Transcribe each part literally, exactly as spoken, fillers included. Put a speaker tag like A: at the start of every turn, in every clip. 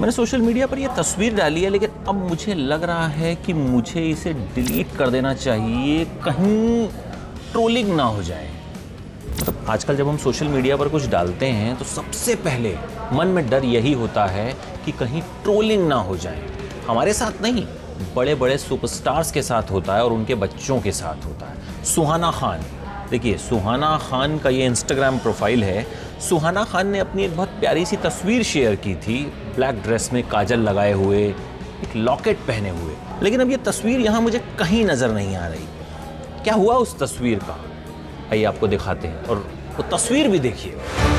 A: मैंने social media पर ये तस्वीर डाली है, लेकिन अब मुझे लग रहा है कि मुझे इसे डिलीट कर देना चाहिए, कहीं ट्रोलिंग ना हो जाए। मतलब आजकल जब हम सोशल मीडिया पर कुछ डालते हैं तो सबसे पहले मन में डर यही होता है कि कहीं ट्रोलिंग ना हो जाए। हमारे साथ नहीं, बड़े बड़े सुपरस्टार्स के साथ होता है और उनके बच्चों के साथ होता है। सुहाना खान, देखिए सुहाना खान का ये इंस्टाग्राम प्रोफाइल है। सुहाना खान ने अपनी एक बहुत प्यारी सी तस्वीर शेयर की थी, ब्लैक ड्रेस में काजल लगाए हुए, एक लॉकेट पहने हुए। लेकिन अब ये तस्वीर यहाँ मुझे कहीं नजर नहीं आ रही। क्या हुआ उस तस्वीर का, आइए आपको दिखाते हैं, और वो तस्वीर भी देखिए।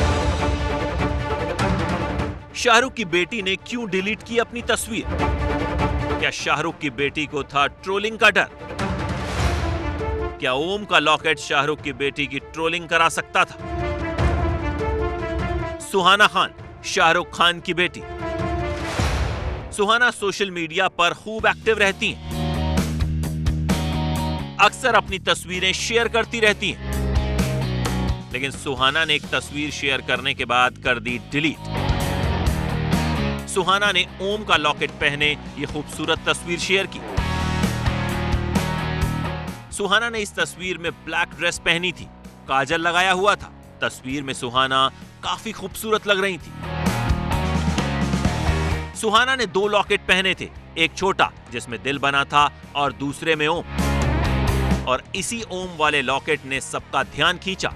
B: शाहरुख की बेटी ने क्यों डिलीट की अपनी तस्वीर? क्या शाहरुख की बेटी को था ट्रोलिंग का डर? क्या ओम का लॉकेट शाहरुख की बेटी की ट्रोलिंग करा सकता था? सुहाना खान, शाहरुख खान की बेटी। सुहाना सोशल मीडिया पर खूब एक्टिव रहती हैं, अक्सर अपनी तस्वीरें शेयर करती रहती हैं। लेकिन सुहाना ने एक तस्वीर शेयर करने के बाद कर दी डिलीट। सुहाना ने ओम का लॉकेट पहने ये खूबसूरत तस्वीर शेयर की। सुहाना ने इस तस्वीर में ब्लैक ड्रेस पहनी थी, काजल लगाया हुआ था। तस्वीर में सुहाना काफी खूबसूरत लग रही थी। सुहाना ने दो लॉकेट पहने थे, एक छोटा जिसमें दिल बना था और दूसरे में ओम, और इसी ओम वाले लॉकेट ने सबका ध्यान खींचा।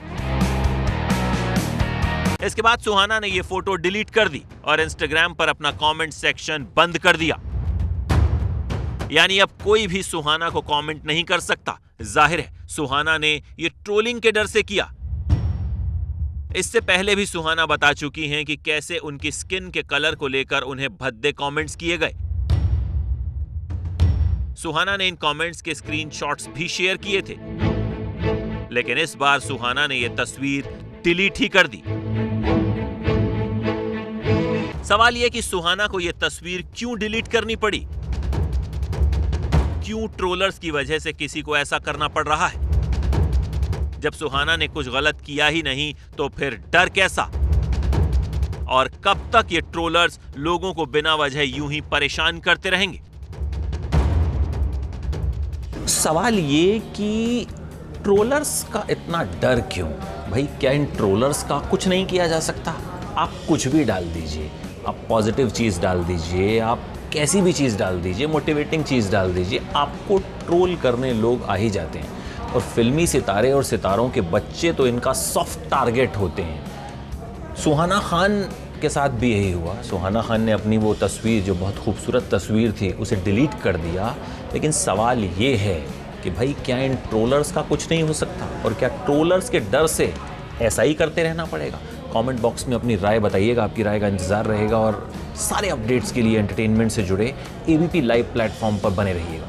B: इसके बाद सुहाना ने यह फोटो डिलीट कर दी और इंस्टाग्राम पर अपना कमेंट सेक्शन बंद कर दिया। यानी अब कोई भी सुहाना को कमेंट नहीं कर सकता। जाहिर है सुहाना ने यह ट्रोलिंग के डर से किया। इससे पहले भी सुहाना बता चुकी हैं कि कैसे उनकी स्किन के कलर को लेकर उन्हें भद्दे कमेंट्स किए गए। सुहाना ने इन कमेंट्स के स्क्रीनशॉट्स भी शेयर किए थे, लेकिन इस बार सुहाना ने यह तस्वीर डिलीट ही कर दी। सवाल यह कि सुहाना को यह तस्वीर क्यों डिलीट करनी पड़ी? क्यों ट्रोलर्स की वजह से किसी को ऐसा करना पड़ रहा है? जब सुहाना ने कुछ गलत किया ही नहीं तो फिर डर कैसा? और कब तक ये ट्रोलर्स लोगों को बिना वजह यूं ही परेशान करते रहेंगे?
A: सवाल ये कि ट्रोलर्स का इतना डर क्यों? भाई क्या इन ट्रोलर्स का कुछ नहीं किया जा सकता? आप कुछ भी डाल दीजिए, आप पॉजिटिव चीज़ डाल दीजिए, आप कैसी भी चीज़ डाल दीजिए, मोटिवेटिंग चीज़ डाल दीजिए, आपको ट्रोल करने लोग आ ही जाते हैं। और फिल्मी सितारे और सितारों के बच्चे तो इनका सॉफ्ट टारगेट होते हैं। सुहाना खान के साथ भी यही हुआ। सुहाना खान ने अपनी वो तस्वीर, जो बहुत खूबसूरत तस्वीर थी, उसे डिलीट कर दिया। लेकिन सवाल ये है कि भाई क्या इन ट्रोलर्स का कुछ नहीं हो सकता? और क्या ट्रोलर्स के डर से ऐसा ही करते रहना पड़ेगा? कमेंट बॉक्स में अपनी राय बताइएगा, आपकी राय का इंतजार रहेगा। और सारे अपडेट्स के लिए एंटरटेनमेंट से जुड़े एबीपी लाइव प्लेटफॉर्म पर बने रहिएगा।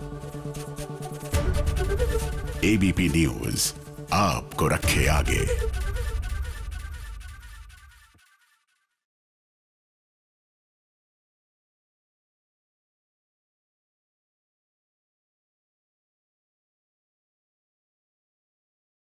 C: एबीपी न्यूज आपको रखे आगे।